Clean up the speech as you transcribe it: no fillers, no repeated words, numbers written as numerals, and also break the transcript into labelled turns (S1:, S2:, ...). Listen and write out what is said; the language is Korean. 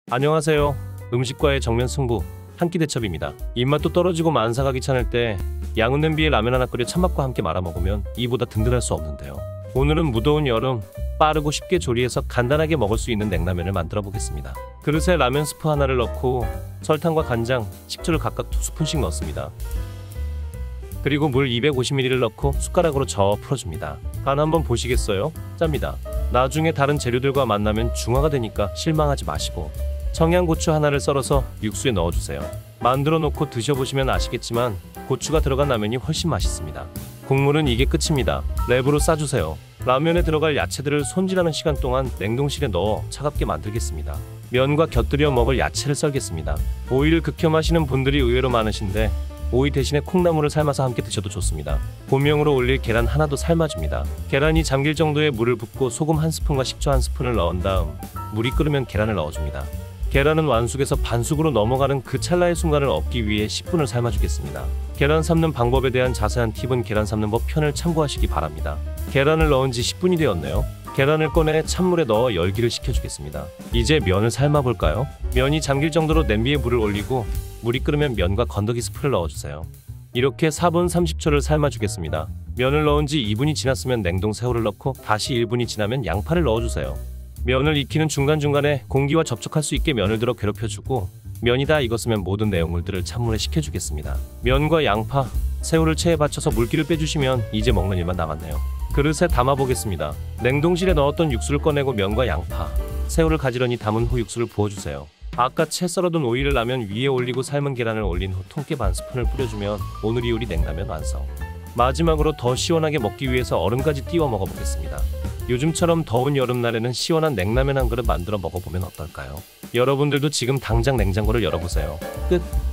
S1: 안녕하세요. 음식과의 정면 승부 한 끼 대첩입니다. 입맛도 떨어지고 만사가 귀찮을 때 양은 냄비에 라면 하나 끓여 찬밥과 함께 말아 먹으면 이보다 든든할 수 없는데요. 오늘은 무더운 여름 빠르고 쉽게 조리해서 간단하게 먹을 수 있는 냉라면을 만들어 보겠습니다. 그릇에 라면 스프 하나를 넣고 설탕과 간장, 식초를 각각 2스푼씩 넣습니다. 그리고 물 250ml를 넣고 숟가락으로 저어 풀어줍니다. 간 한번 보시겠어요? 짭니다. 나중에 다른 재료들과 만나면 중화가 되니까 실망하지 마시고 청양고추 하나를 썰어서 육수에 넣어주세요. 만들어 놓고 드셔보시면 아시겠지만 고추가 들어간 라면이 훨씬 맛있습니다. 국물은 이게 끝입니다. 랩으로 싸주세요. 라면에 들어갈 야채들을 손질하는 시간 동안 냉동실에 넣어 차갑게 만들겠습니다. 면과 곁들여 먹을 야채를 썰겠습니다. 오이를 극혐하시는 분들이 의외로 많으신데 오이 대신에 콩나물을 삶아서 함께 드셔도 좋습니다. 고명으로 올릴 계란 하나도 삶아줍니다. 계란이 잠길 정도의 물을 붓고 소금 1스푼과 식초 1스푼을 넣은 다음 물이 끓으면 계란을 넣어줍니다. 계란은 완숙에서 반숙으로 넘어가는 그 찰나의 순간을 얻기 위해 10분을 삶아주겠습니다. 계란 삶는 방법에 대한 자세한 팁은 계란 삶는 법 편을 참고하시기 바랍니다. 계란을 넣은 지 10분이 되었네요. 계란을 꺼내 찬물에 넣어 열기를 식혀주겠습니다. 이제 면을 삶아볼까요? 면이 잠길 정도로 냄비에 물을 올리고 물이 끓으면 면과 건더기 스프를 넣어주세요. 이렇게 4분 30초를 삶아주겠습니다. 면을 넣은 지 2분이 지났으면 냉동 새우를 넣고 다시 1분이 지나면 양파를 넣어주세요. 면을 익히는 중간중간에 공기와 접촉할 수 있게 면을 들어 괴롭혀주고 면이 다 익었으면 모든 내용물들을 찬물에 식혀주겠습니다. 면과 양파, 새우를 체에 받쳐서 물기를 빼주시면 이제 먹는 일만 남았네요. 그릇에 담아보겠습니다. 냉동실에 넣었던 육수를 꺼내고 면과 양파, 새우를 가지런히 담은 후 육수를 부어주세요. 아까 채 썰어둔 오이를 라면 위에 올리고 삶은 계란을 올린 후 통깨 반 스푼을 뿌려주면 오늘 요리 냉라면 완성. 마지막으로 더 시원하게 먹기 위해서 얼음까지 띄워 먹어보겠습니다. 요즘처럼 더운 여름날에는 시원한 냉라면 한 그릇 만들어 먹어보면 어떨까요? 여러분들도 지금 당장 냉장고를 열어보세요. 끝!